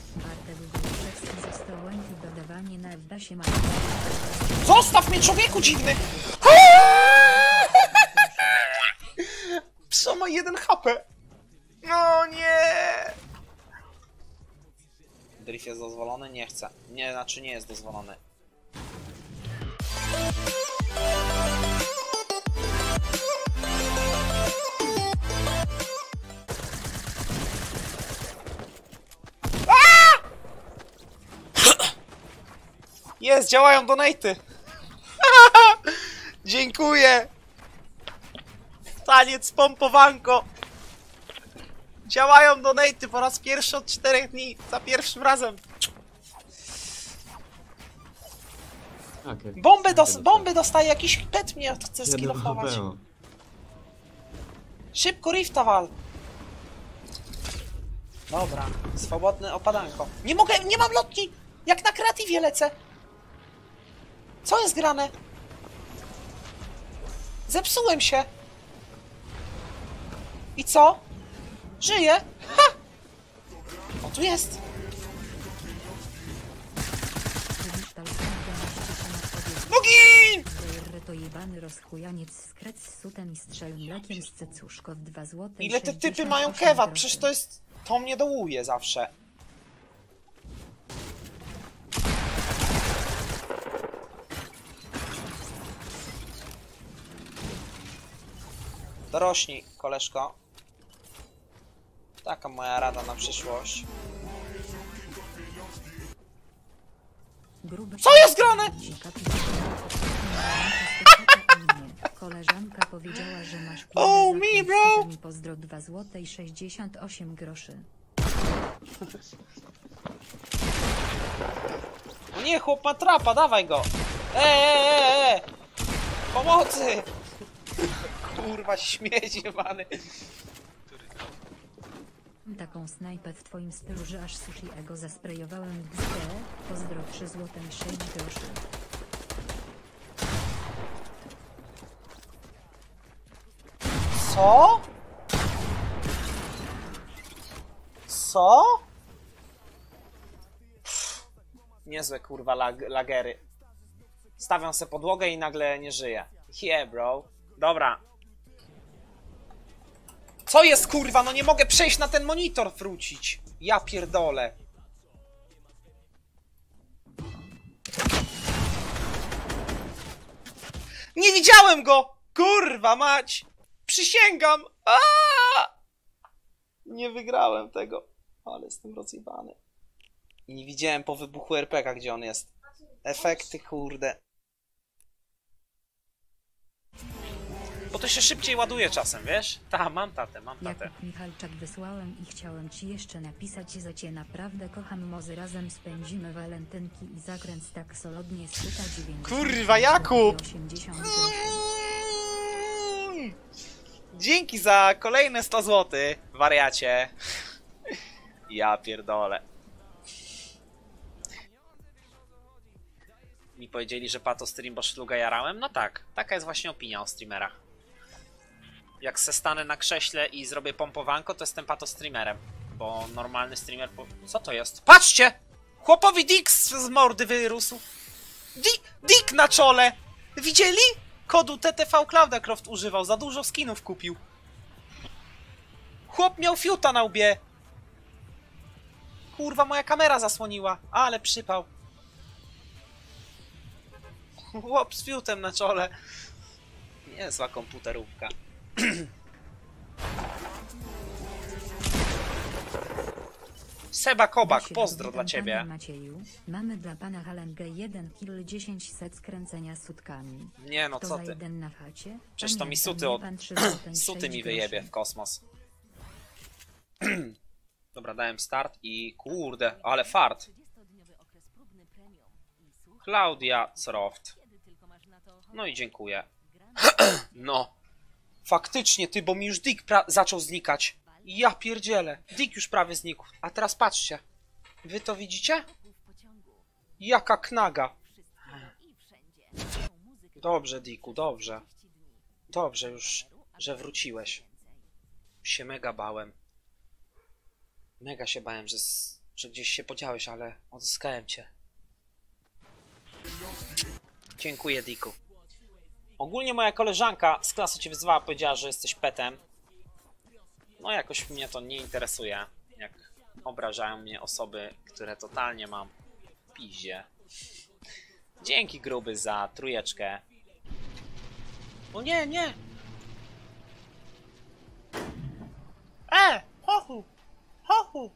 Bartek Głuszewski został dodawanie na Wdasie ma... Zostaw mnie, człowieku dziwny! Pso ma 1 HP. No nie! Drift jest dozwolony? Nie chcę. Nie, znaczy nie jest dozwolony. Jest, działają donaty. Dziękuję. Taniec pompowanko. Działają donaty po raz pierwszy od 4 dni. Za pierwszym razem. Okay. Bomby dostaje, jakiś pet mnie chce skillofować. Szybko rifta wal. Dobra, swobodne opadanko. Nie mogę, nie mam lotni! Jak na kreatywie lecę. Co jest grane? Zepsułem się. I co? Żyję? Ha! O, tu jest. Nogin! To jebany rozchujaniec z krec z sutem i strzel mlekiem z cecuszko w 2 zł. Ile te typy mają kewa? Przecież to jest... To mnie dołuje zawsze. Dorośnij, koleżko. Taka moja rada na przyszłość. Co jest grane? Koleżanka powiedziała, że masz Oh me bro! Pozdro 2 zł i 68 groszy. O nie, chłop ma trapa, dawaj go! Pomocy! Kurwa, śmieć jebany. Taką snajpę w twoim stylu, że aż sushi ego zasprejowałem w XD. Pozdro 3 zł i 6 groszy. Co? Co? Pff, niezłe kurwa lagery. Stawiam se podłogę i nagle nie żyję. Yeah, bro. Dobra. Co jest kurwa? No nie mogę przejść na ten monitor wrócić. Ja pierdolę. Nie widziałem go! Kurwa mać! Przysięgam! Aaaa! Nie wygrałem tego. Ale jestem rozjebany. I nie widziałem po wybuchu RPG, gdzie on jest. Efekty, kurde. Bo to się szybciej ładuje czasem, wiesz? Mam tatę. Jakub Michalczak wysłałem i chciałem ci jeszcze napisać, że cię naprawdę kocham, może razem spędzimy walentynki i zakręt tak solidnie z 90. Kurwa, Jakub! 80 groszy. Dzięki za kolejne 100 zł, wariacie. Ja pierdolę. Mi powiedzieli, że pato stream, bo szluga jarałem? No tak, taka jest właśnie opinia o streamerach. Jak se stanę na krześle i zrobię pompowanko, to jestem pato streamerem. Bo normalny streamer... Co to jest? Patrzcie! Chłopowi Dick z mordy wyrósł. Dick na czole! Widzieli? Kodu TTV Cloudacroft używał, za dużo skinów kupił. Chłop miał fiuta na łbie. Kurwa, moja kamera zasłoniła. Ale przypał. Chłop z fiutem na czole. Niezła komputerówka. Seba Kobak, pozdro dla ciebie. Macieju, mamy dla pana Halengę 1 kill 10 set skręcenia sutkami. Nie no, co ty? Jeden na chacie? Przecież to mi suty mi wyjebie w kosmos. Dobra, dałem start i kurde, ale fart. Klaudia Croft. No i dziękuję. No. Faktycznie, ty, bo mi już Dick zaczął znikać. Ja pierdzielę. Dick już prawie znikł. A teraz patrzcie. Wy to widzicie? Jaka knaga. Dobrze, Dicku, dobrze. Dobrze już, że wróciłeś. Się mega bałem. Mega się bałem, że gdzieś się podziałeś, ale odzyskałem cię. Dziękuję, Diku. Ogólnie moja koleżanka z klasy cię wyzwała, powiedziała, że jesteś petem. No jakoś mnie to nie interesuje, jak obrażają mnie osoby, które totalnie mam w piździe. Dzięki, gruby, za trójeczkę. O nie, nie! Hochu! Hochu!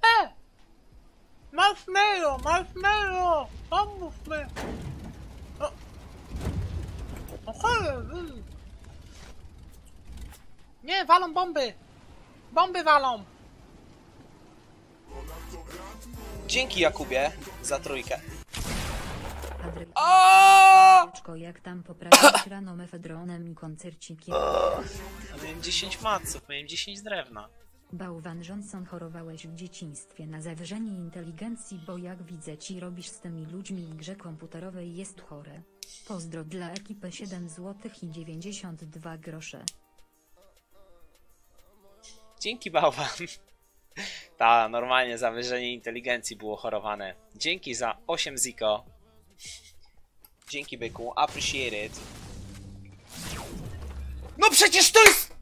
Marshmallow! Marshmallow! Pomóż mi! Nie, walą bomby! Bomby walą! Dzięki, Jakubie, za trójkę. Adryk, jak tam poprawić rano mefedronem i koncercikiem. Miałem 10 maców, miałem 10 drewna. Bałwan Johnson, chorowałeś w dzieciństwie na zawyżenie inteligencji, bo jak widzę ci robisz z tymi ludźmi w grze komputerowej jest chore. Pozdro dla ekipy 7 zł i 92 grosze. Dzięki, bałwan. Ta, normalnie zawyżenie inteligencji było chorowane. Dzięki za 8 ziko. Dzięki, byku, appreciate it. No przecież to jest...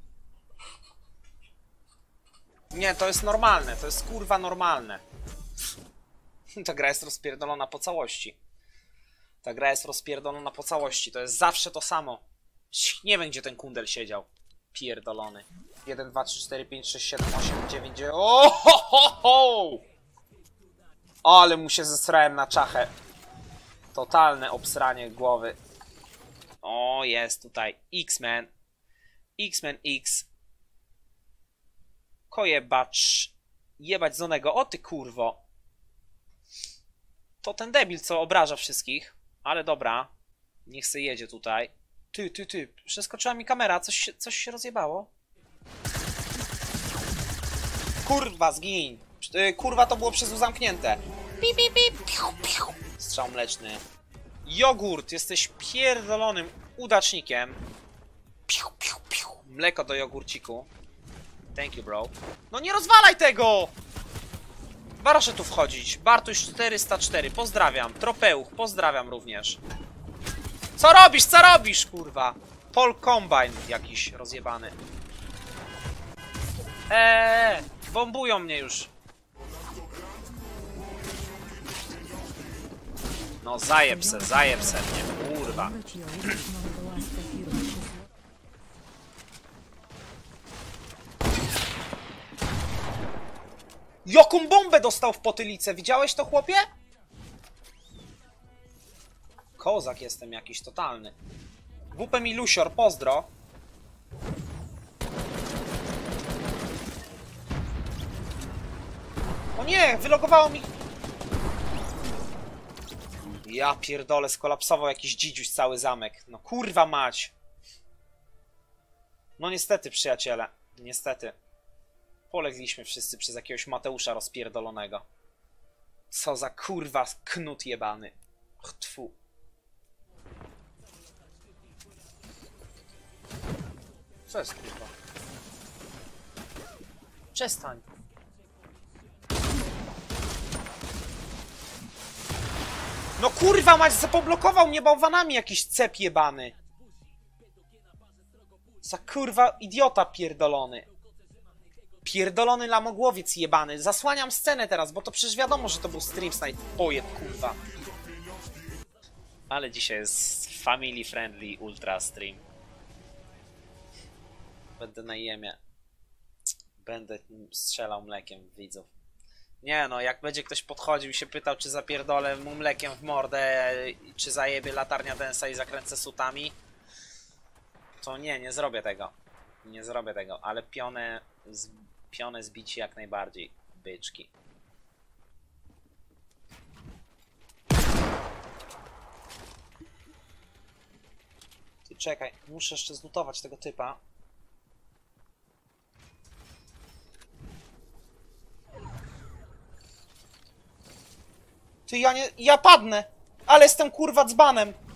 Nie, to jest normalne, to jest kurwa normalne. Ta gra jest rozpierdolona po całości. Ta gra jest rozpierdolona po całości, to jest zawsze to samo. Nie wiem, gdzie ten kundel siedział. Pierdolony. 1, 2, 3, 4, 5, 6, 7, 8, 9, 9... O, ho, ho, ho! Ale mu się zesrałem na czachę. Totalne obsranie głowy. O, jest tutaj X-Men. X-Men X. Kojebacz. Jebać Zonego. O ty kurwo. To ten debil, co obraża wszystkich. Ale dobra. Niech se jedzie tutaj. Ty. Przeskoczyła mi kamera. Coś się rozjebało. Kurwa, zgiń. Kurwa, to było przez U zamknięte. Pip, pip, pip. Piu, piu. Strzał mleczny. Jogurt. Jesteś pierdolonym udacznikiem. Piu, piu, piu. Mleko do jogurciku. Thank you, bro. No nie rozwalaj tego! Proszę tu wchodzić. Bartuś 404, pozdrawiam. Tropeuch, pozdrawiam również. Co robisz, kurwa? Paul Combine jakiś rozjebany. Bombują mnie już. No zajeb se mnie, kurwa. Mogę ci oddać moją łaskę firmy 3 zł. Jaką bombę dostał w potylicę? Widziałeś to, chłopie? Kozak jestem jakiś totalny. WP Milusior, pozdro. O nie, wylogowało mi... Ja pierdolę, skolapsował jakiś dzidziuś cały zamek. No kurwa mać. No niestety, przyjaciele. Niestety. Polegliśmy wszyscy przez jakiegoś Mateusza rozpierdolonego. Co za kurwa knut jebany. Tfu. Co jest kurwa? Przestań. No kurwa mać, zapoblokował mnie bałwanami jakiś cep jebany. Za kurwa idiota pierdolony. Pierdolony lamogłowiec jebany. Zasłaniam scenę teraz, bo to przecież wiadomo, że to był stream Snipe pojeb, kurwa. Ale dzisiaj jest family friendly ultra stream. Będę na jemie. Będę strzelał mlekiem w widzów. Nie no, jak będzie ktoś podchodził i się pytał, czy zapierdolę mu mlekiem w mordę, czy zajebie latarnia densa i zakręcę sutami, to nie zrobię tego. Nie zrobię tego, ale pionę zbić jak najbardziej, byczki. Ty czekaj, muszę jeszcze zlutować tego typa. Ty, ja padnę, ale jestem kurwa dzbanem.